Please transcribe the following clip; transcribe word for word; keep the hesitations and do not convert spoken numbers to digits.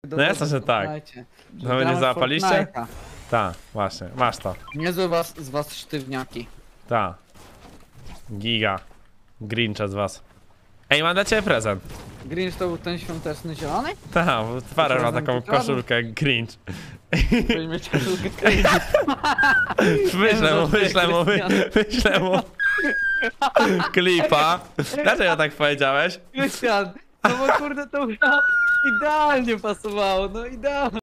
No jasne, że tak. No wy nie załapaliście? Tak, właśnie, masz to. Nie z was, z was sztywniaki. Tak. Giga. Grincha z was. Ej, mam dla ciebie prezent. Grinch to był ten świąteczny zielony? Tak, bo Farel ma taką koszulkę jak Grinch. Będziesz mieć koszulkę Grinch. Wyślę mu, wyślę mu, wyślę mu klipa. Dlaczego tak powiedziałeś? Krystian, no bo kurde to idealnie pasowało, no idealnie.